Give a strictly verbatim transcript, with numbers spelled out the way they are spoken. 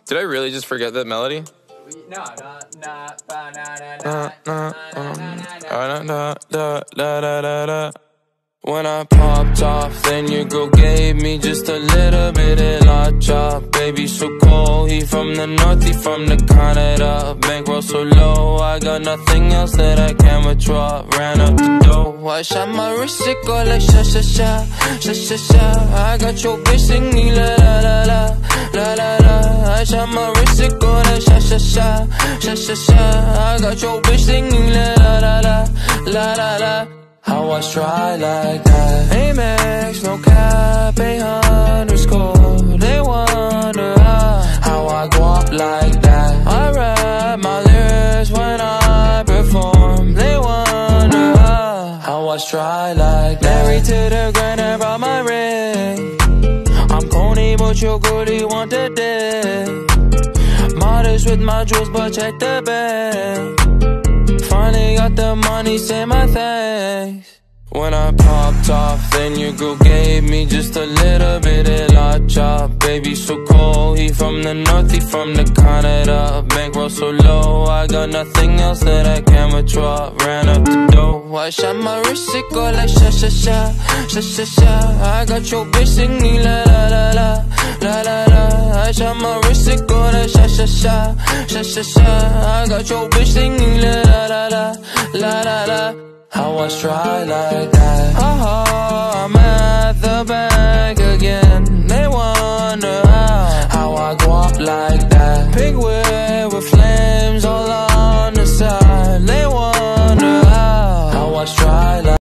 Did I really just forget that melody? No, no, no, ba, na, na, Na, na, na, na, da, da, da, da, da. When I popped off, then your girl gave me just a little bit of la chop. Baby so cold, he from the north, he from the Canada. Bankroll so low, I got nothing else that I can withdraw. Ran up the dough, I shot my wrist, it go like sha sha sha, sha sha sha. I got your bitch singing la la la la, la la la. I shot my wrist, it go like sha sha sha, sha sha sha. I got your bitch singing la la la la, la la la. How I try like that? Amex, no cap, a underscore. They wonder how, how I go up like that. I rap my lyrics when I perform. They wonder how, how I try like that. Married to the grind, I brought my ring. I'm corny, but your girlie want the dick. Modest with my jewels, but check the bank. Finally got the money, say my thanks. When I popped off, then your girl gave me just a little bit of la chop. Baby so cold, he from the north, he from the Canada. Bankroll so low, I got nothing else that I can withdraw. Ran up the dough, I shot my wrist, it go like sha sha sha, sha sha sha. I got your bitch singing la la la la, la la la. I shot my wrist, it go like sha sha sha, sha sha sha. I got your bitch singing la la la la, la la la. How I try like that? Uh-huh.